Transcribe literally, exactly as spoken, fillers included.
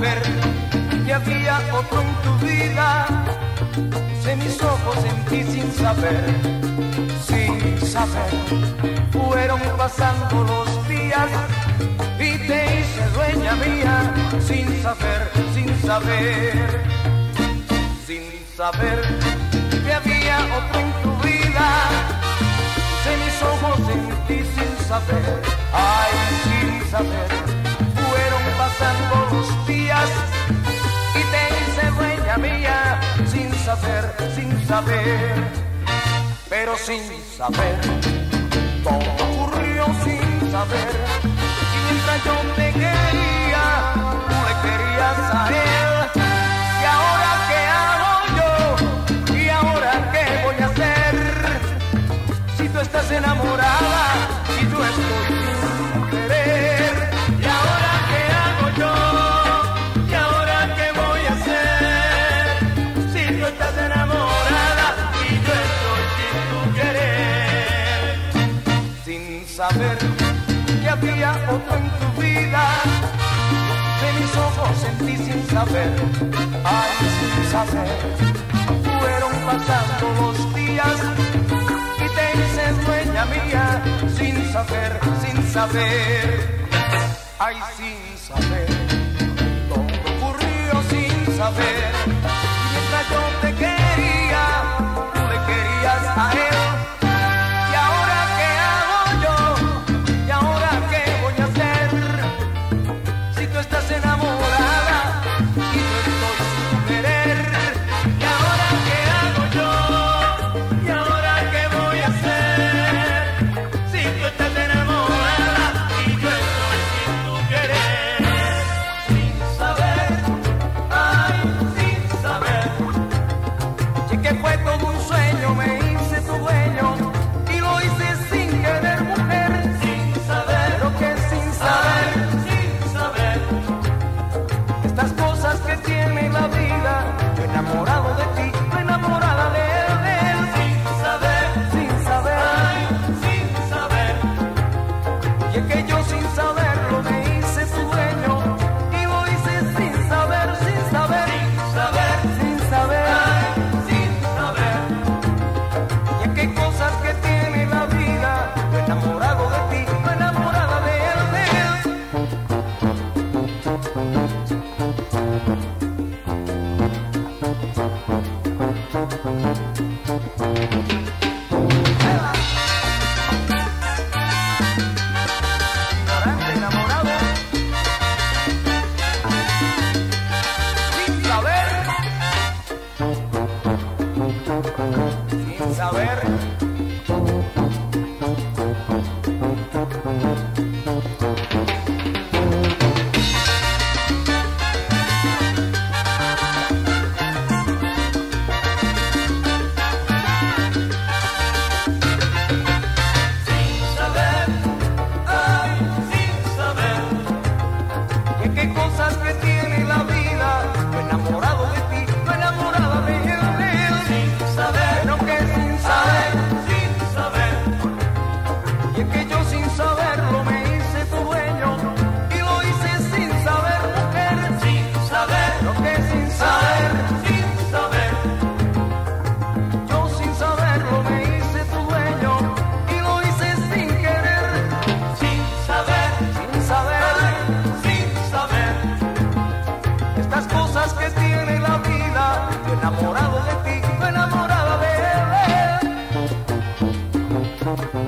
saber que había otro en tu vida. Puse mis ojos en ti sin saber, sin saber. Fueron pasando los días y te hice dueña mía, sin saber, sin saber, sin saber que había otro en tu vida. Puse mis ojos en ti sin saber, ay, sin saber. Fueron pasando los días y te hice dueña mía, sin saber, sin saber, pero sin saber. Todo ocurrió sin saber, y mientras yo te quería, tú le querías a él. ¿Y ahora qué hago yo? ¿Y ahora qué voy a hacer? Si tú estás enamorada y yo estoy sin querer. ¿Y ahora qué hago yo? ¿Y ahora qué voy a hacer? Si tú estás enamorada y yo estoy sin tu querer. Sin saber que había otro en tu vida, de mis ojos en ti sin saber, ay, sin saber. Fueron pasando los días y te hice dueña mía, sin saber, sin saber, ay, sin saber. Todo ocurrió sin saber, y mientras yo te quería, tú le querías a él. ¿Y ahora qué hago yo? ¿Y ahora qué voy a hacer? Si tú estás enamorada y yo estoy sin querer. ¿Y ahora qué hago yo? ¿Y ahora qué voy a hacer? Si tú estás enamorada y yo estoy sin tu querer. Sin saber, ay, sin saber, y que fue todo un sueño, me hice tu dueño y lo hice sin querer, mujer. Sin saber, pero que sin saber, sin saber, estas cosas que tiene la vida. Yo enamorado de ti, tú enamorada de él, de él. Sin saber, sin saber, ay, sin saber, y es que yo sin saberlo me hice tu dueño y lo hice sin saber, sin saber, sin saber, sin saber, ay, sin saber, y es que cosas que tiene la vida. Yo enamorado de ti, tú enamorada de él, de él. Ignorante, enamorado, sin saber, sin saber. Sin saber, ay, sin saber, y es que cosas que tiene la vida. Yo enamorado de ti, tú enamorada de él, de él. Sin saber, pero que sin saber, sin saber, y es que yo sin saberlo me hice tu dueño y lo hice sin saber, mujer. Sin saber, pero que sin saber, sin saber, yo sin saberlo me hice tu dueño y lo hice sin querer. Sin saber, sin saber, sin saber, estas cosas que tiene la vida. Yo enamorado de ti, tú enamorada de él, de él.